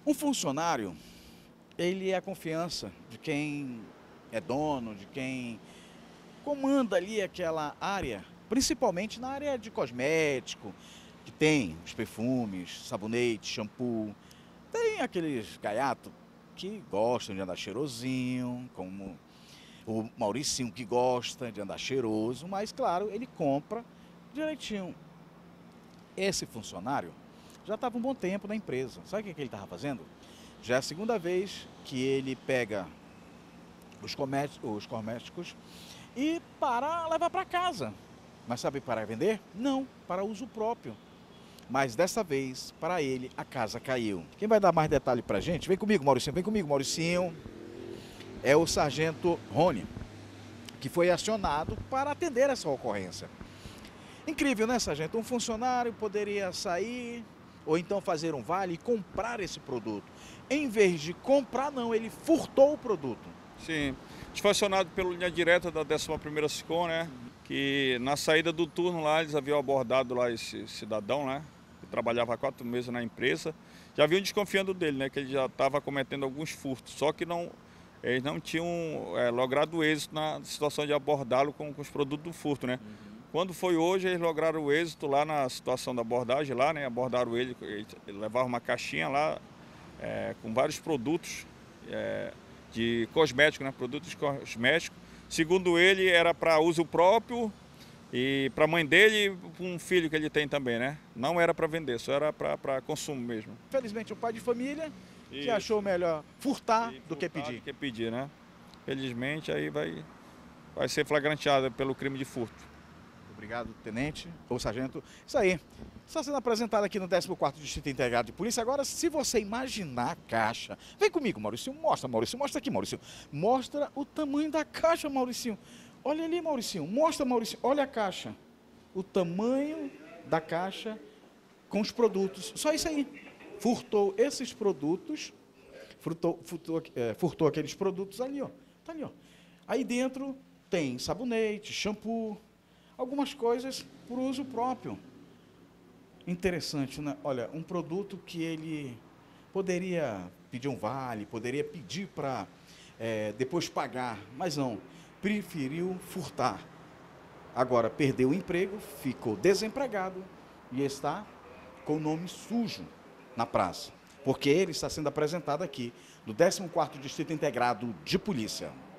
Um funcionário, ele é a confiança de quem é dono, de quem comanda ali aquela área, principalmente na área de cosmético, que tem os perfumes, sabonete, shampoo, tem aqueles gaiatos que gostam de andar cheirosinho, como o Mauricinho que gosta de andar cheiroso, mas claro, ele compra direitinho. Esse funcionário já estava um bom tempo na empresa. Sabe o que ele estava fazendo? Já é a segunda vez que ele pega os cosméticos e para levar para casa. Mas sabe para vender? Não, para uso próprio. Mas dessa vez, para ele, a casa caiu. Quem vai dar mais detalhe para a gente? Vem comigo, Mauricinho, vem comigo, Mauricinho. É o sargento Rony, que foi acionado para atender essa ocorrência. Incrível, né, sargento? Um funcionário poderia sair ou então fazer um vale e comprar esse produto. Em vez de comprar, não, ele furtou o produto. Sim, acionado pela linha direta da 11ª SICOM, né? Que na saída do turno lá, eles haviam abordado lá esse cidadão, né? Que trabalhava há 4 meses na empresa. Já haviam desconfiando dele, né? Que ele já estava cometendo alguns furtos, só que eles não tinham logrado êxito na situação de abordá-lo com os produtos do furto, né? Quando foi hoje, eles lograram o êxito lá na situação da abordagem lá, né? Abordaram ele levaram uma caixinha lá com vários produtos de cosmético, né? Produtos cosméticos. Segundo ele, era para uso próprio e para a mãe dele e para um filho que ele tem também, né? Não era para vender, só era para consumo mesmo. Felizmente, o pai de família que Isso. achou melhor furtar E do que furtar pedir. do que pedir, né? Felizmente, aí vai ser flagranteado pelo crime de furto. Obrigado, tenente ou sargento. Isso aí. Está sendo apresentado aqui no 14º Distrito Integrado de Polícia. Agora, se você imaginar a caixa... Vem comigo, Mauricinho. Mostra aqui, Mauricinho. Mostra o tamanho da caixa, Mauricinho. Olha ali, Mauricinho. Mostra, Mauricinho. Olha a caixa. O tamanho da caixa com os produtos. Só isso aí. Furtou esses produtos. Furtou aqueles produtos ali, ó. Tá ali, ó. Aí dentro tem sabonete, shampoo, algumas coisas por uso próprio. Interessante, né? Olha, um produto que ele poderia pedir um vale, poderia pedir para depois pagar, mas não, preferiu furtar. Agora perdeu o emprego, ficou desempregado e está com o nome sujo na praça, porque ele está sendo apresentado aqui no 14º Distrito Integrado de Polícia.